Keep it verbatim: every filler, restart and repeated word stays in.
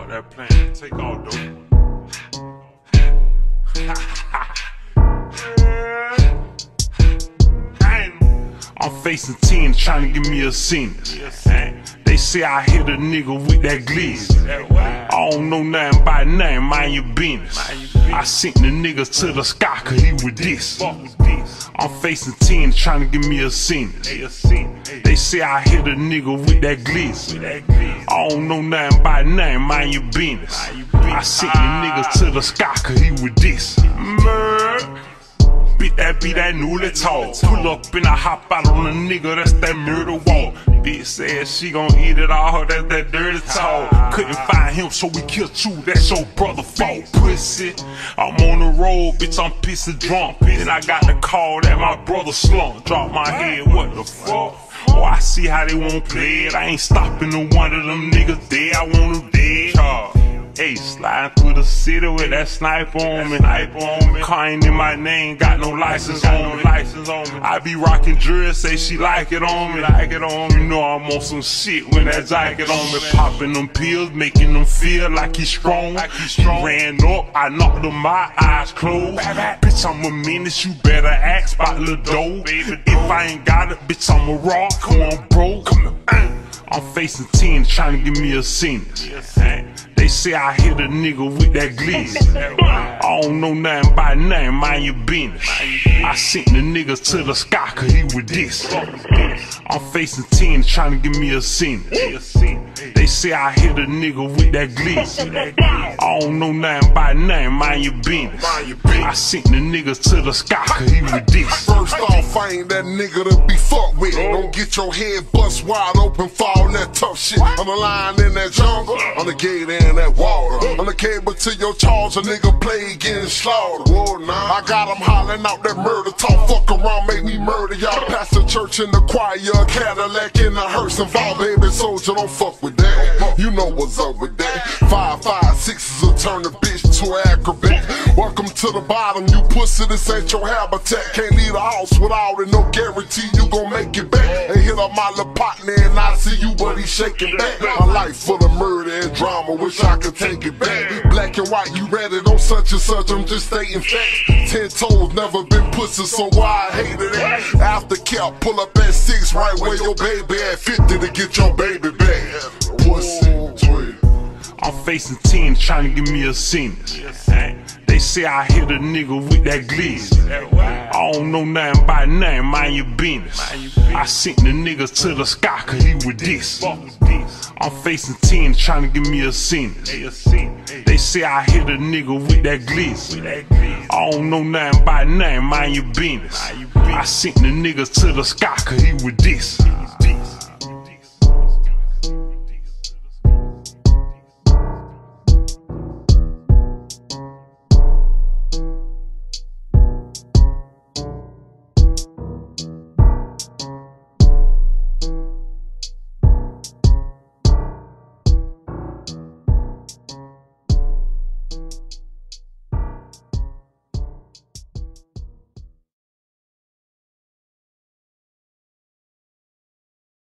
out that plan. Take all dope. I'm facing ten trying to give me a sentence. They say I hit a nigga with that glizz. I don't know nothing about nothing, mind your business. I sent the niggas to the sky cause he was this. I'm facing ten trying to give me a sentence. They say I hit a nigga with that glizz. I don't know nothing about nothing, mind your business. I sent the niggas to the sky cause he was this. Bitch, that be that newly talk. Pull up and I hop out on a nigga, that's that murder walk. Bitch said she gon' eat it all, that's that dirty talk. Couldn't find him, so we killed you, that's your brother fault. Pussy, I'm on the road, bitch, I'm pissing drunk. Then I got the call that my brother slump. Drop my head, what the fuck? Oh, I see how they won't play it. I ain't stopping to one of them niggas dead, I want them dead. Hey, sliding through the city with that sniper on me. Car ain't in my name, got no license on me. I be rocking dress, say she like it on me. Like it on me. You know I'm on some shit when that jacket on me. Popping them pills, making them feel like he's strong. He ran up, I knocked him out, eyes closed. Bitch, I'm a menace, you better ask about Lil Doe. If I ain't got it, bitch, I'm a rock. Come on, bro. I'm facing ten trying to give me a sentence. They say I hit a nigga with that glizz. I don't know nothing about nothing, mind your business. I sent the niggas to the sky cause he was this. I'm facing ten trying to give me a sentence. They say I hit a nigga with that glizz. I don't know nothing about nothing, mind your business. I sent the niggas to the sky cause he was this. First off, I ain't that nigga to be fucked with. Don't get your head bust wide open for all that tough shit. I'm the lion in that jungle, I'm the gate in that water. I'm the cable to your charge, a nigga play getting slaughtered. I got him hollering out that murder talk. Fuck around, make me murder y'all. Past the church in the choir, Cadillac in the hearse involved. Baby soldier, don't fuck with that. You know what's up with that. Five, five, sixes will turn the bitch to an acrobat. Welcome to the bottom, you pussy, this ain't your habitat. Can't leave the house without it, no guarantee you gon' make it back. And hit up my little partner and I see you, but he's shaking back. My life full of murder and drama, wish I could take it back. Black and white, you read it on such and such, I'm just stating facts. Ten toes, never been pussy, so why I hated it. After cap, pull up at six, right where your baby at. Fifty to get your baby back. What's it? I'm facing ten trying to give me a sentence. They say I hit a nigga with that glizz. I don't know nothing about nothing, mind your business. I sent the niggas to the sky cause he was this. I'm facing ten trying to give me a sentence. They say I hit a nigga with that glizz. I don't know nothing about nothing, mind your business. I sent the niggas to the sky cause he was this.